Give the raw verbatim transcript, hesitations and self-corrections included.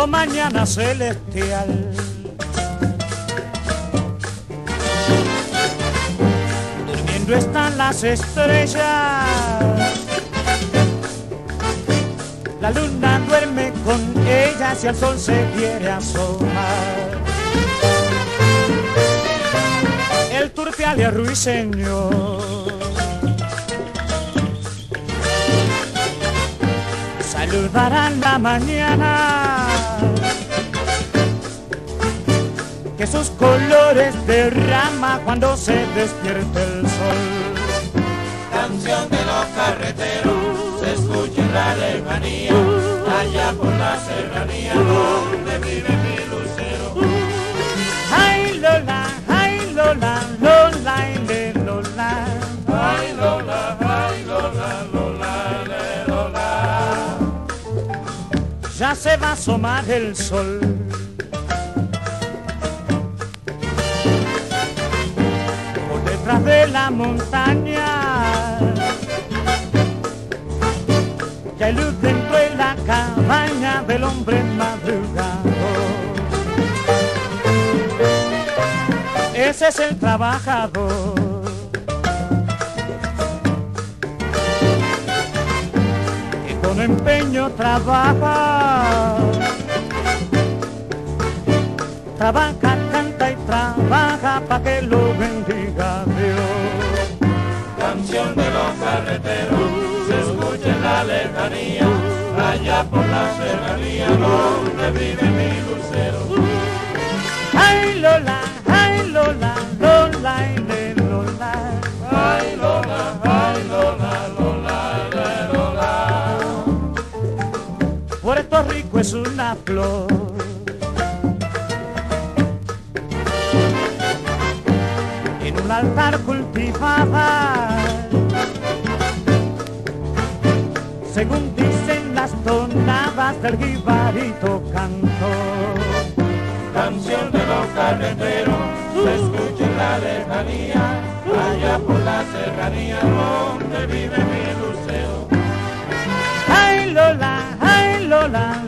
oh mañana celestial. Durmiendo están las estrellas, la luna duerme con ellas y el sol se quiere asomar. El turpial y el ruiseñor saludarán la mañana, que sus colores derrama cuando se despierte el sol. Canción de los carreteros se escucha en la lejanía, allá por la serranía donde vive mi lucero. Ay Lola, ay Lola, Lola, ile, Lola. Ay Lola, ay Lola, Lola, ile, Lola. Ya se va a asomar el sol. Por detrás de la montaña ya hay luz dentro de la cabaña del hombre madrugador. Ese es el trabajador que con empeño trabaja, trabaja, canta y trabaja pa' que lo bendiga Dios. Canción de los carreteros se escucha en la lejanía, allá por la serranía donde vive mi lucero. Ay Lola, ay Lola, Lola, ile, Lola. Ay Lola, ay Lola, Lola, ile, Lola. Puerto Rico es una flor en un altar cultivada, según dicen las tonadas del jibarito cantor. Canción de los carreteros se escucha en la lejanía, allá por la serranía donde vive mi lucero. Ay Lola, ay Lola,